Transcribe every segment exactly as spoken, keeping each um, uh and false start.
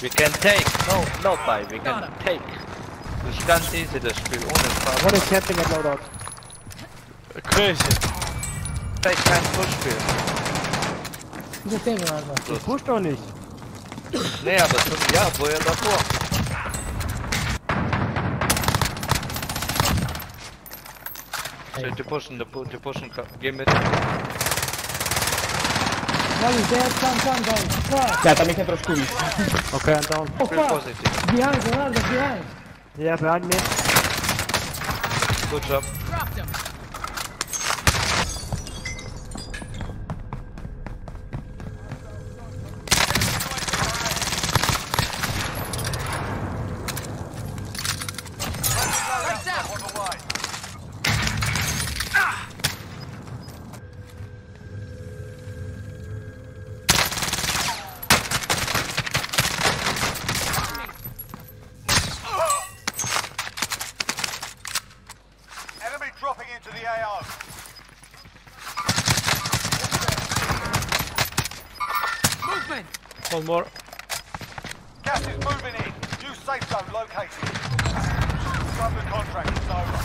We can take. No, no buy. We can take. Das ist ganz easy, das Spiel, ohne Spaß. What is camping at loadout? Crazy. Take kein Push-Spiel. Wieso sehen wir einfach? Du pusht doch nicht. Nee, aber so, ja, woher davor? Hey. Die pushen, die, die pushen, geh mit. Ja, tam ich nicht drauf tun. Okay, I'm down. Oh, fuck! Behind, behind, behind. Yeah, behind me. Good job. Dropped him. Dropping into the A O. Movement. One more. Gas is moving in. New safe zone located. Scrub the contract. It's over.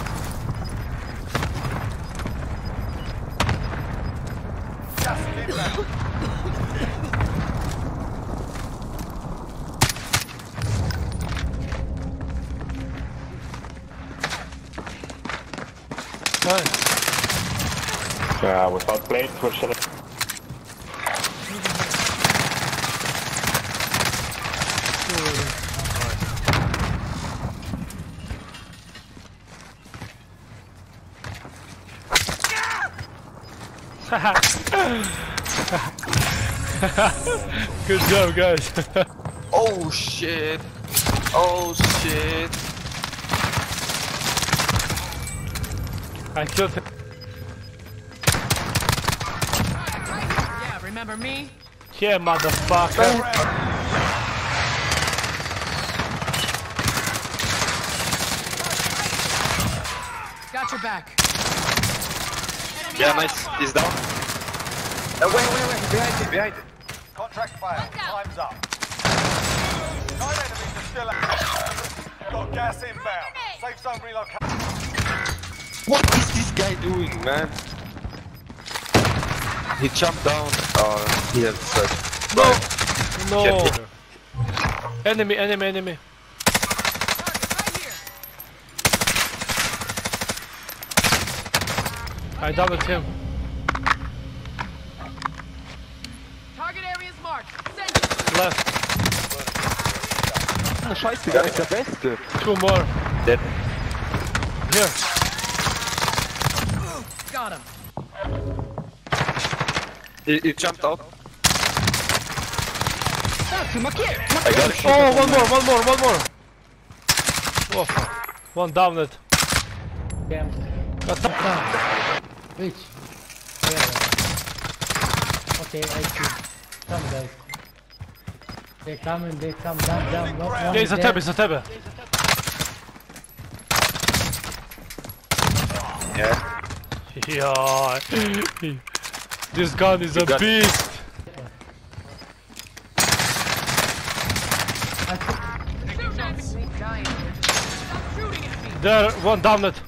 Gas is inbound. Yeah, without blades, what should I... Good job, guys. Oh shit. Oh shit. I killed him. Yeah, remember me? Yeah, motherfucker. Got your back. Yeah, nice. He's down. Uh, wait, wait, wait. Behind it, behind it. Contract failed. Time's up. Nine enemies are still out. Got gas inbound. Safe zone relocated. What is this guy doing, man? He jumped down. Oh, he has such. No! No! Yeah. Enemy, enemy, enemy. Right here. I doubled him. Target area is marked. Send it. Left. Ah, scheiße, der ist der Beste. Two more. Dead. Here. Got him. He, he jumped out. I got it. Oh, one more, one more, one more. Oh, fuck. One down it. Damn. Got top down. Which? Where? Okay, I see. Come guys. They come and they come down, down. No, one Yeah, it's a there. tab, it's a tab. Yeah. Yeah. This gun is a got- beast. Dying. Stop shooting at me. There, one down it.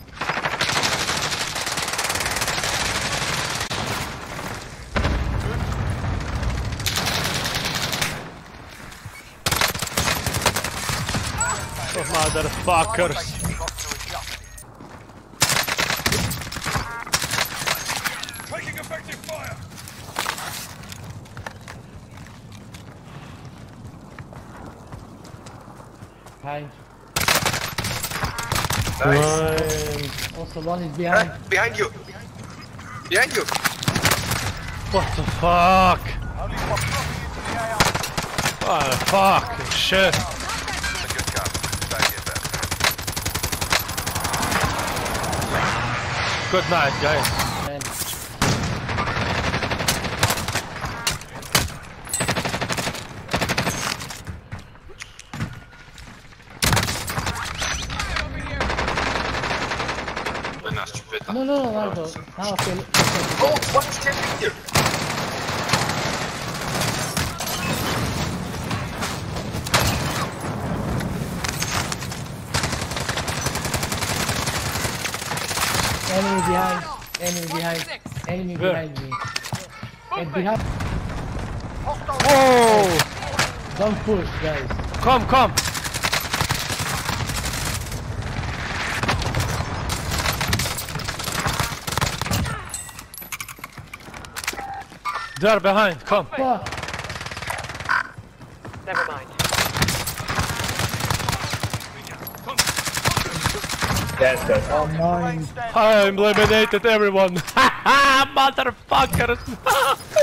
Oh, motherfuckers. Taking effective fire. Behind. Nice. Also one is behind. Uh, behind you. Behind you. What the fuck? Only one dropping into the A O. What the fuck? Shit. That's a good gun. Back in there. Good night, guys. And no, no, no, Marco. Now okay. Oh, what is happening here? behind. Enemy behind. Enemy Where? behind me. And behind. Oh! Don't push, guys. Come, come! They're behind, come! Fuck. Never mind. Yes, yes. Oh, mine. I eliminated everyone! Haha, motherfuckers!